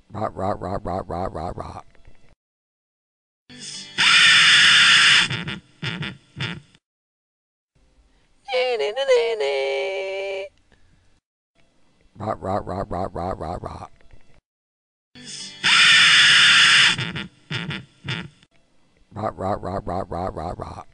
Rot, rot, rot, rot, rot, rot, rot. Rot, rot, rot, rot, rot, rot, rot. Rot, rot, rot, rot, rot, rot, rot.